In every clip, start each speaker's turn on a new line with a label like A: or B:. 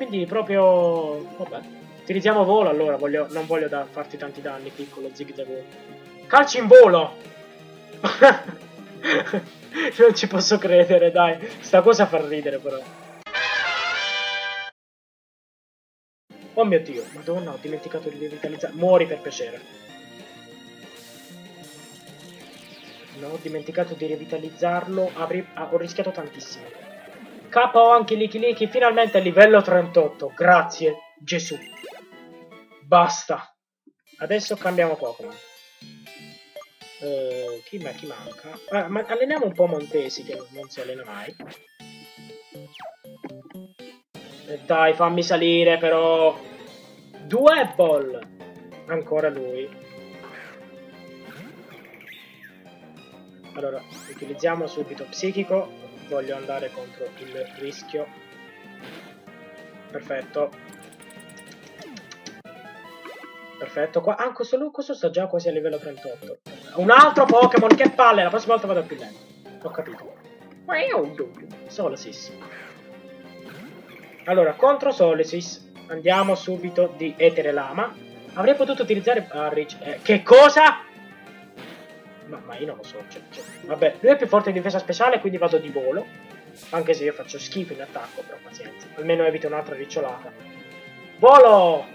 A: quindi proprio... Vabbè. Utilizziamo volo allora, non voglio farti tanti danni, piccolo Zigzagoon. Calci in volo! Non ci posso credere, dai. Sta cosa fa ridere però. Oh mio Dio, madonna, ho dimenticato di rivitalizzare. Muori per piacere. No, ho dimenticato di rivitalizzarlo. Ho rischiato tantissimo. KO anche Licky Licky, finalmente a livello 38. Grazie, Gesù. Basta. Adesso cambiamo Pokémon. Chi manca? Ma alleniamo un po' Montesi, che non si allena mai. Dai, fammi salire però. Dueball. Ancora lui. Allora, utilizziamo subito Psichico. Voglio andare contro il rischio. Perfetto. Perfetto. Qua, questo sta già quasi a livello 38. Un altro Pokémon, che palle. La prossima volta vado più lento. Ho capito. Solasis. Allora, contro Solasis andiamo subito di Etere Lama. Avrei potuto utilizzare Rich. Che cosa? Ma io non lo so. Vabbè, lui è più forte in difesa speciale, quindi vado di volo. Anche se io faccio schifo in attacco, però pazienza. Almeno evito un'altra ricciolata. Volo!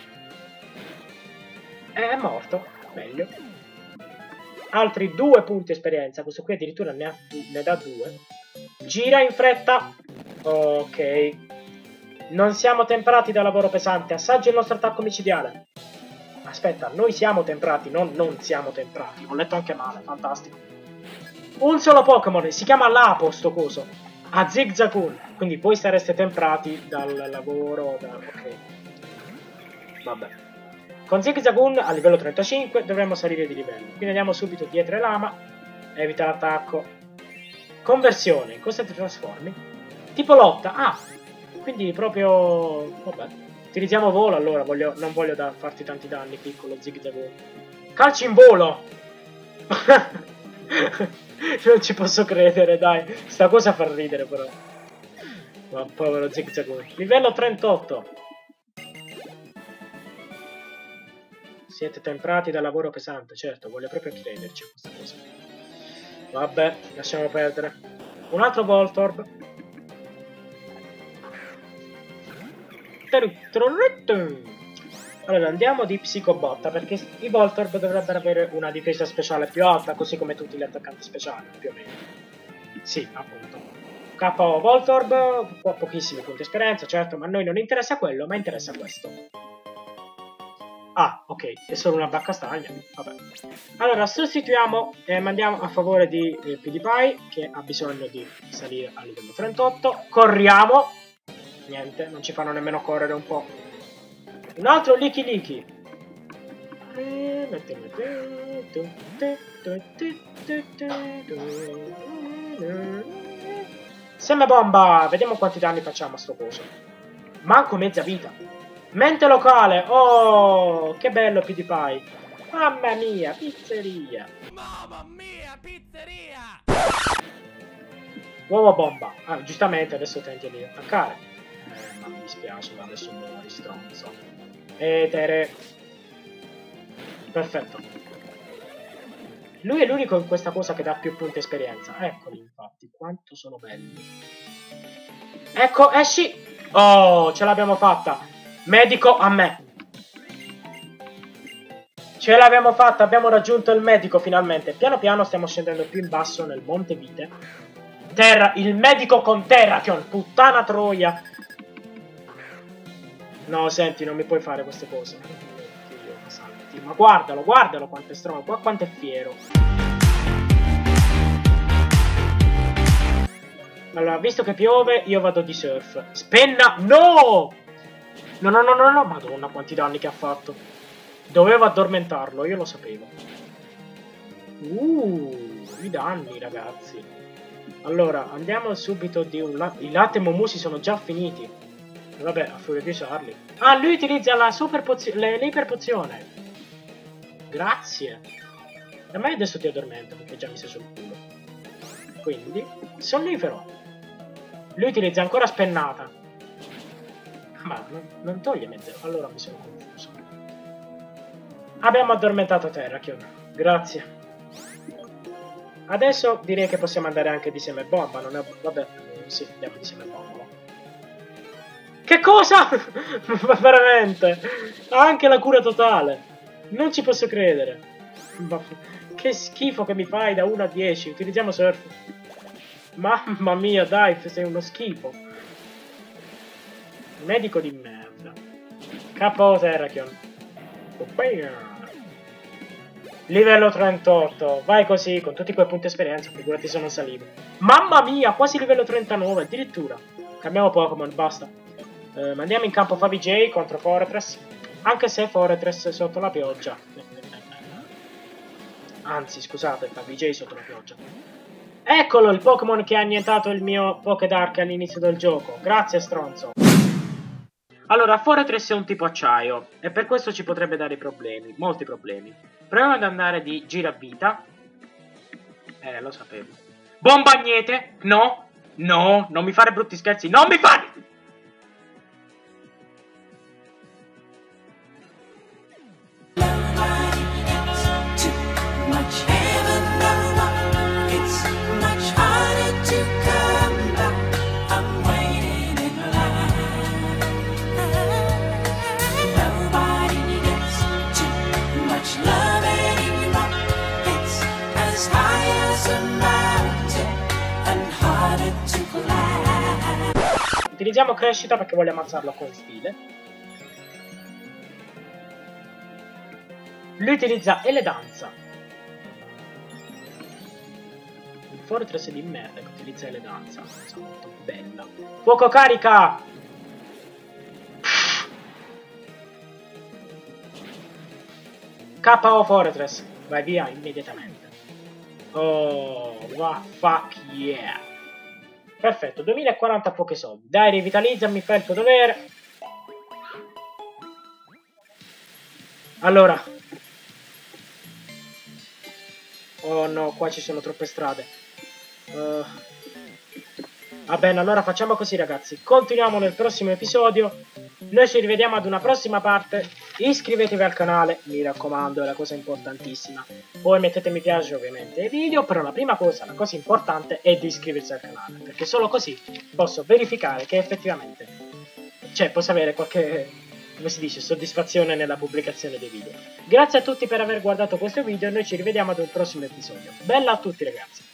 A: È morto. Meglio. Altri 2 punti esperienza. Questo qui addirittura ne dà 2. Gira in fretta. Ok. Non siamo temprati da lavoro pesante. Assaggia il nostro attacco micidiale. Aspetta, noi siamo temprati, non siamo temprati. Ho letto anche male, fantastico. Un solo Pokémon, si chiama Lapo sto coso. A Zigzagoon. Quindi voi sareste temprati dal lavoro. Ok. Vabbè. Con Zigzagoon a livello 35 dovremmo salire di livello. Quindi andiamo subito dietro Lama. Evita l'attacco. Conversione. In cosa ti trasformi? Tipo lotta. Ah. Quindi proprio... Vabbè. Utilizziamo volo allora. Non voglio farti tanti danni, piccolo Zigzagoon. Calci in volo! Non ci posso credere, dai. Sta cosa fa ridere però. Ma povero Zigzagoon. Livello 38. Siete temprati da lavoro pesante, certo, voglio proprio crederci a questa cosa. Vabbè, lasciamo perdere. Un altro Voltorb. Allora, andiamo di Psicobotta, perché i Voltorb dovrebbero avere una difesa speciale più alta, così come tutti gli attaccanti speciali, più o meno. Sì, appunto. KO Voltorb, pochissimi punti esperienza, certo, ma a noi non interessa quello, ma interessa questo. Ah, ok, è solo una baccastagna. Vabbè. Allora, sostituiamo e mandiamo a favore di PewDiePie, che ha bisogno di salire a livello 38. Corriamo. Niente, non ci fanno nemmeno correre un po'. Un altro Licky Licky. Semme bomba. Vediamo quanti danni facciamo a sto coso. Manco mezza vita. Mente locale, oh, che bello PewDiePie. Mamma mia, pizzeria.
B: Mamma mia, pizzeria.
A: Uovo bomba. Ah, giustamente adesso tenti di attaccare. Ma mi dispiace, ma adesso muori, stronzo. Etere. Perfetto. Lui è l'unico in questa cosa che dà più punti esperienza. Eccoli, infatti, quanto sono belli. Ecco, esci. Oh, ce l'abbiamo fatta. Medico a me. Ce l'abbiamo fatta, abbiamo raggiunto il medico finalmente. Piano piano stiamo scendendo più in basso nel Monte Vite. Terra, il medico con Terrakion, puttana troia. No, senti, non mi puoi fare queste cose. Ma guardalo, guardalo quanto è stronzo, quanto è fiero. Allora, visto che piove, io vado di surf. Spenna, no! No, madonna quanti danni che ha fatto. Dovevo addormentarlo, io lo sapevo. I danni, ragazzi. Allora, andiamo subito di un latte. I latte Momusi sono già finiti. Vabbè, a furia di usarli. Ah, lui utilizza la super pozione, l'iper pozione. Grazie. E ma io adesso ti addormento, perché già mi sei sul culo. Quindi, sonnifero. Lui utilizza ancora spennata. Ma non toglie mezzo. Allora mi sono confuso. Abbiamo addormentato Terrakion. Grazie. Adesso direi che possiamo andare anche di semebomba, non è... Vabbè, sì, andiamo di semebomba. Che cosa? Ma veramente? Anche la cura totale. Non ci posso credere. Ma che schifo che mi fai da 1 a 10. Utilizziamo surf. Mamma mia, dai, sei uno schifo. Medico di merda. KO Terrakion. Livello 38. Vai così, con tutti quei punti esperienza, figurati se non salivo. Mamma mia, quasi livello 39, addirittura. Cambiamo Pokémon, basta. Mandiamo in campo Favij contro Fortress. Anche se Fortress è sotto la pioggia. Anzi, scusate, Favij sotto la pioggia. Eccolo il Pokémon che ha annientato il mio Pokédark all'inizio del gioco. Grazie, stronzo. Allora, Fortress è un tipo acciaio e per questo ci potrebbe dare problemi, molti problemi. Proviamo ad andare di giravita. Lo sapevo. Bombagnete? No, no, non mi fare brutti scherzi, non mi fare! Utilizziamo crescita perché voglio ammazzarlo con stile. Lui utilizza eleganza. Il Fortress di merda che utilizza eleganza. Cosa molto bella. Fuoco carica! KO Fortress. Vai via immediatamente. Oh, va fuck yeah. Perfetto, 2040 pochi soldi. Dai, rivitalizzami, fai il tuo dovere. Allora. Oh no, qua ci sono troppe strade. Va bene, allora facciamo così ragazzi. Continuiamo nel prossimo episodio. Noi ci rivediamo ad una prossima parte. Iscrivetevi al canale, mi raccomando, è la cosa importantissima. Poi mettete mi piace ovviamente ai video, però la prima cosa, la cosa importante è di iscriversi al canale, perché solo così posso verificare che effettivamente, cioè, posso avere qualche, come si dice, soddisfazione nella pubblicazione dei video. Grazie a tutti per aver guardato questo video e noi ci rivediamo ad un prossimo episodio. Bella a tutti ragazzi!